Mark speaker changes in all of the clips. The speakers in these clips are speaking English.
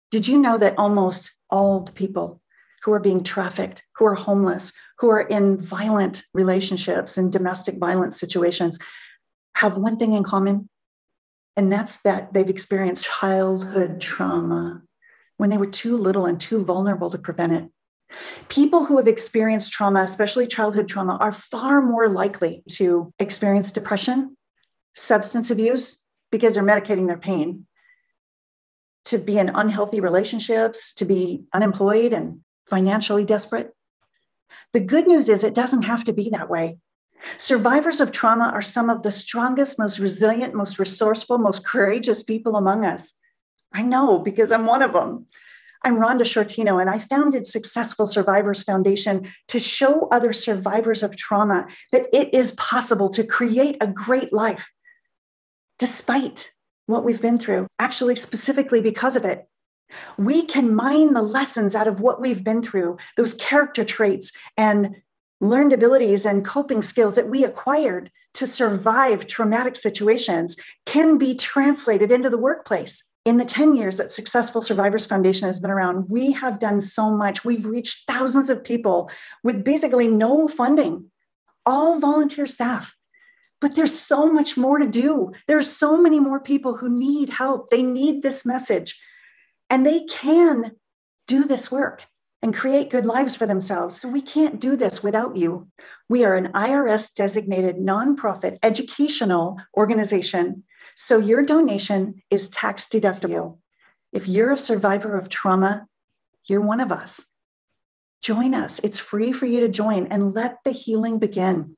Speaker 1: Did you know that almost all the people who are being trafficked, who are homeless, who are in violent relationships and domestic violence situations have one thing in common? And that's that they've experienced childhood trauma when they were too little and too vulnerable to prevent it. People who have experienced trauma, especially childhood trauma, are far more likely to experience depression, substance abuse, because they're medicating their pain, to be in unhealthy relationships, to be unemployed and financially desperate. The good news is it doesn't have to be that way. Survivors of trauma are some of the strongest, most resilient, most resourceful, most courageous people among us. I know because I'm one of them. I'm Rhonda Sciortino, and I founded Successful Survivors Foundation to show other survivors of trauma that it is possible to create a great life despite what we've been through, actually specifically because of it. We can mine the lessons out of what we've been through, those character traits and learned abilities and coping skills that we acquired to survive traumatic situations can be translated into the workplace. In the 10 years that Successful Survivors Foundation has been around, we have done so much. We've reached thousands of people with basically no funding, all volunteer staff. But there's so much more to do. There's so many more people who need help. They need this message, and they can do this work and create good lives for themselves. So we can't do this without you. We are an IRS designated nonprofit educational organization. So your donation is tax deductible. If you're a survivor of trauma, you're one of us. Join us. It's free for you to join and let the healing begin.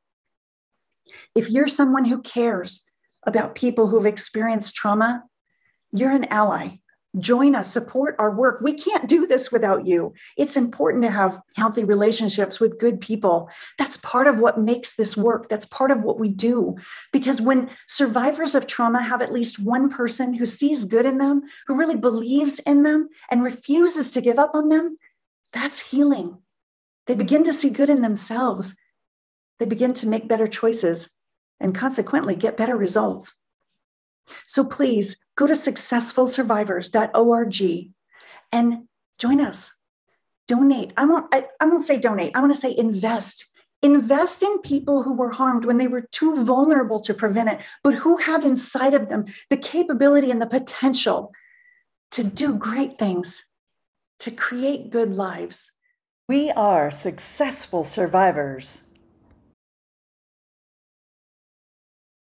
Speaker 1: If you're someone who cares about people who've experienced trauma, you're an ally. Join us, support our work. We can't do this without you. It's important to have healthy relationships with good people. That's part of what makes this work. That's part of what we do. Because when survivors of trauma have at least one person who sees good in them, who really believes in them and refuses to give up on them, that's healing. They begin to see good in themselves. They begin to make better choices and consequently get better results. So please go to successfulsurvivors.org and join us. Donate. I won't say donate. I want to say invest. Invest in people who were harmed when they were too vulnerable to prevent it, but who have inside of them the capability and the potential to do great things, to create good lives.
Speaker 2: We are successful survivors.